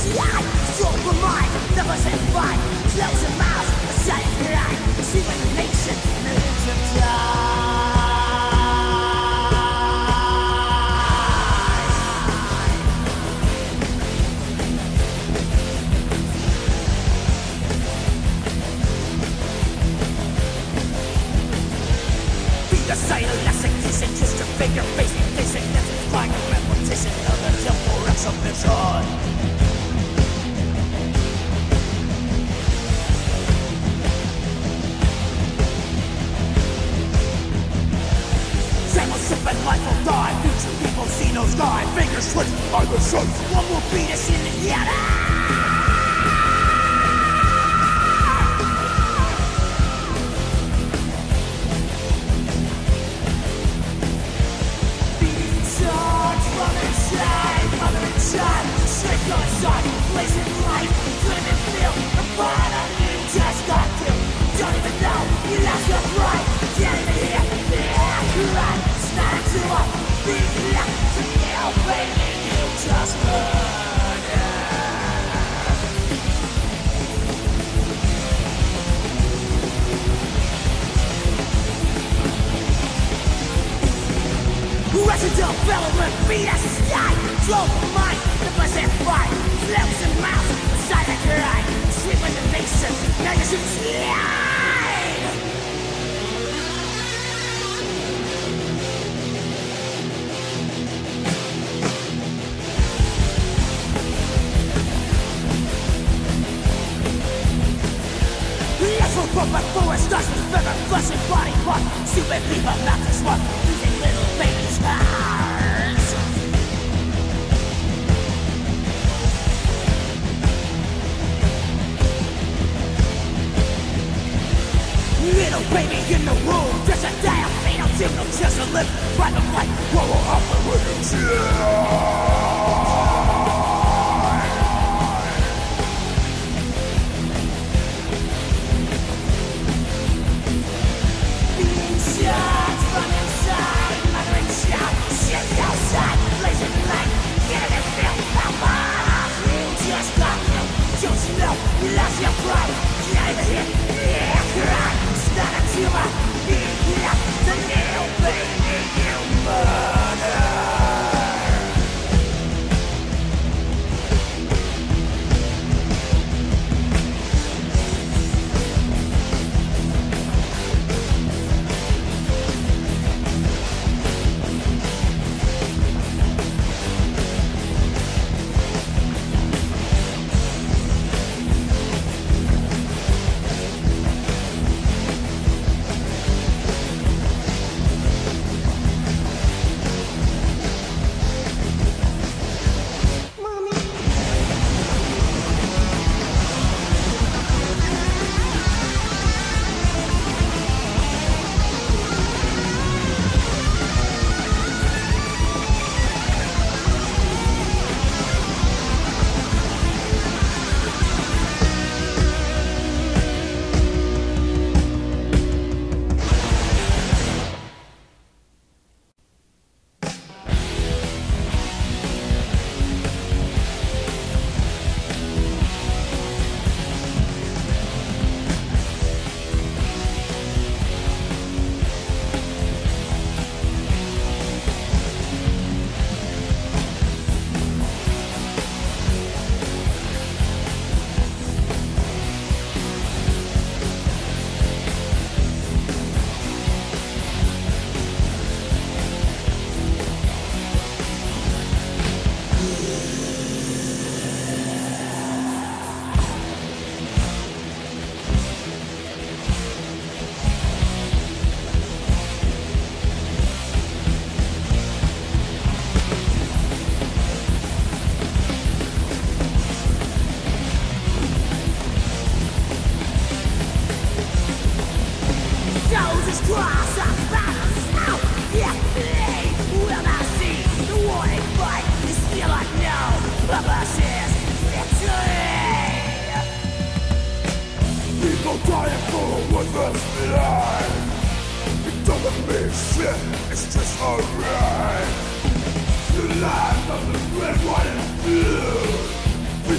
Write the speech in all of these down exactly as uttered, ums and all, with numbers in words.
I strong for mine, never said fine. Close your mouth, a silent cry. See my nation, millions of die. Be a silent execution, just a figure facing facing. That's like a repetition of the temple exhibition. And life will die, future people see no sky. Fingers switch by the sun. One will beat us in the other. Being charged from inside, mother and child. Straight your side, blazing light. Couldn't even feel the fire. You just got killed. Don't even know you lost your pride. Can't even hear the air cry. Not to up, be left to you, baby, you just murder. Resident development, beat us sky. Drove the mind, the bus and fight. Flames and mouths, the silent cry. Sweeping the nation, now you should slide. From my forest dust with feather, flesh and body part. Stupid people not to smart, using little baby stars. Little baby in the room, just a day of fatal team, no chance to live. Find the light, roll up and with a chill. You lost your pride, can't even hear the cry. It's not a tumor, you left the little baby you murder. It's just alright. The land of the red, white, and blue. People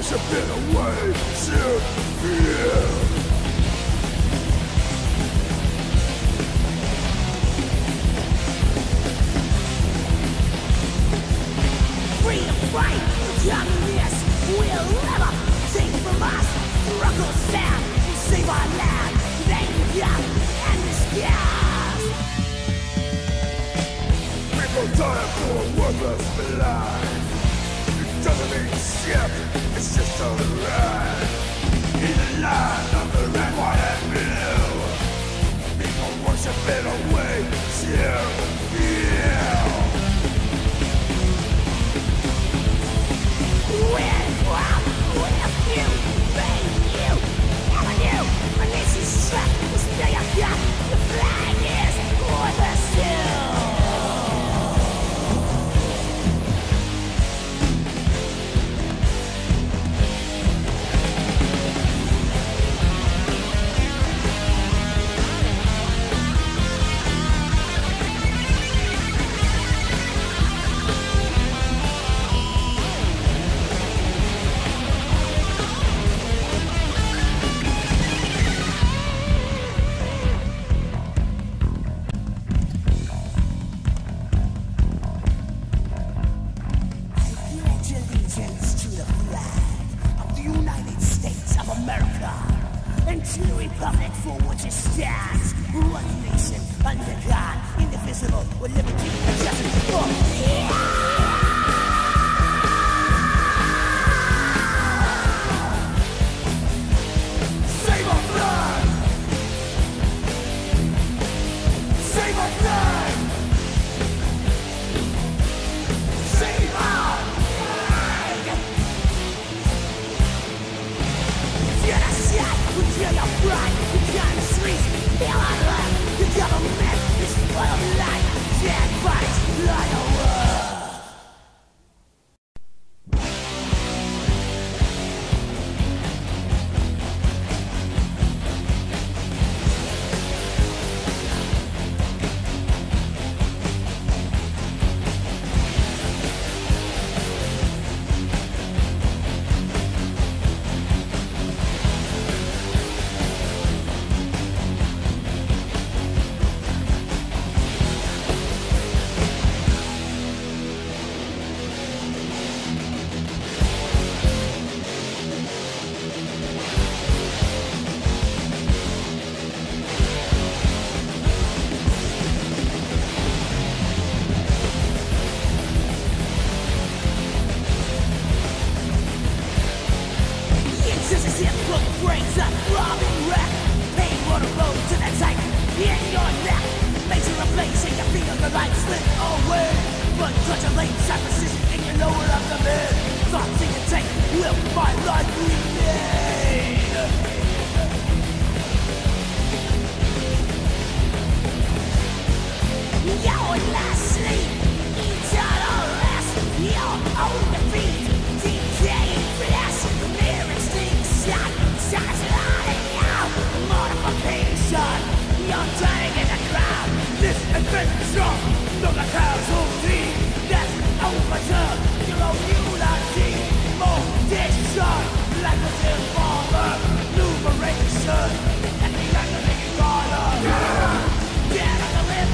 worshiping away to fear. Freedom fight, communists will never take from us. Struggle stand, save our land, anger and disgust. People die for a worthless life. It doesn't mean shit, it's just a ride. In the land of the red, white and blue, people worshiping away to fear. We're proud, with you, being you, never knew. And this is track, the stay of God, the flag is for the still.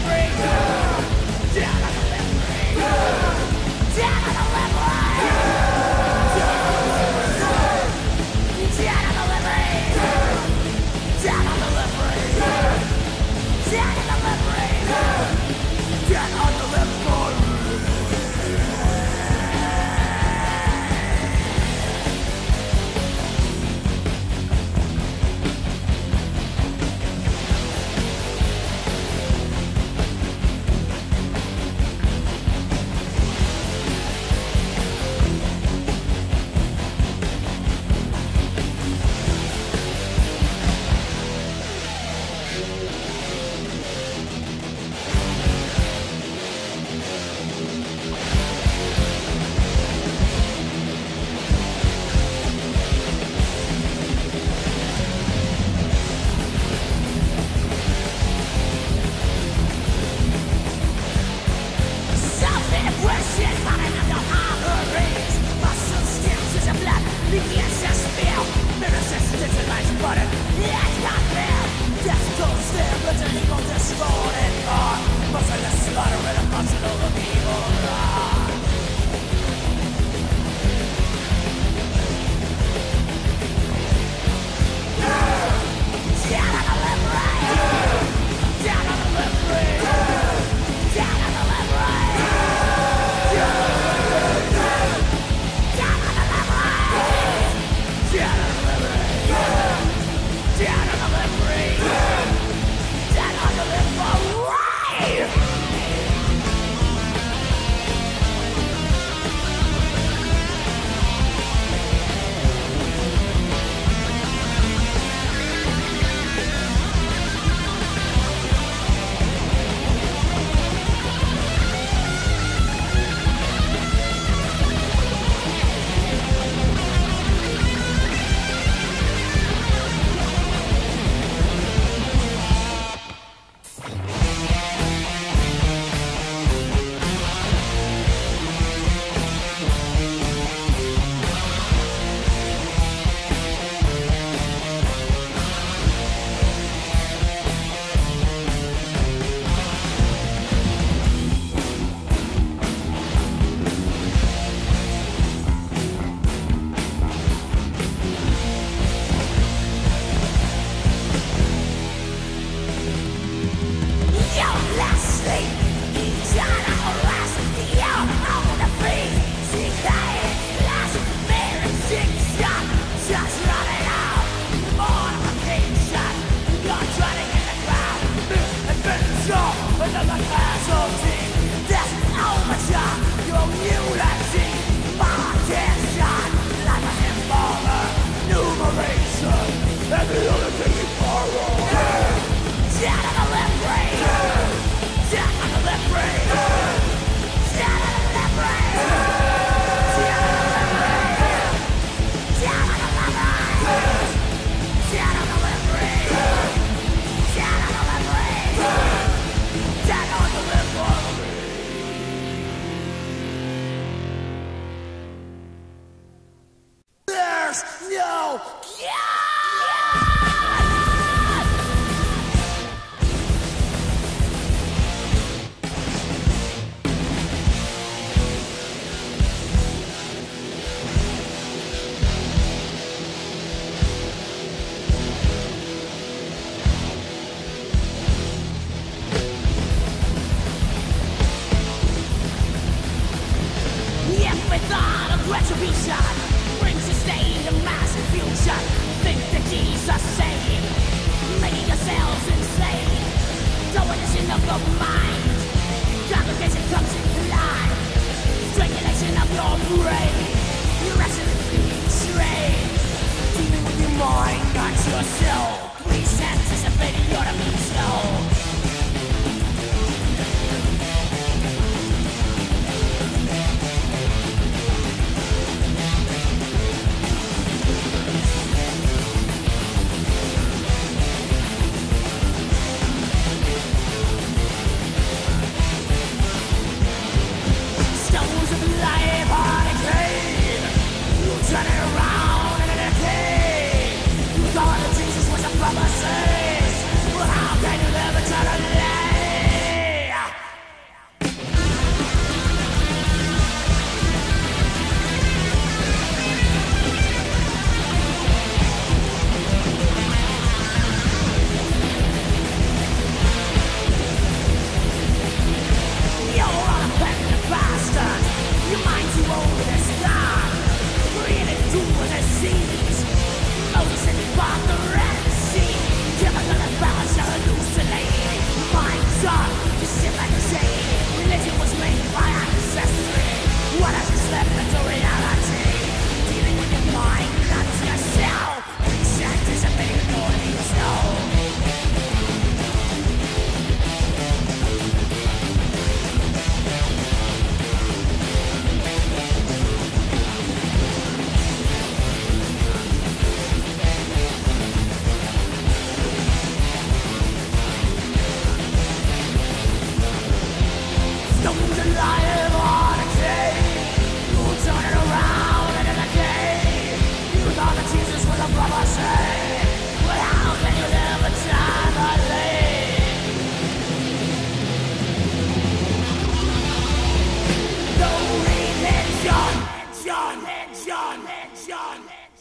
Down on the level. there's no God. Retribution brings a state of mass confusion. Think that Jesus saved, making yourselves insane. Domination of your mind, congregation comes into line. Strangulation of your brain, irrationally trained. Dealing with your mind, not your soul. Please anticipate your to be slow. John, John, John, John.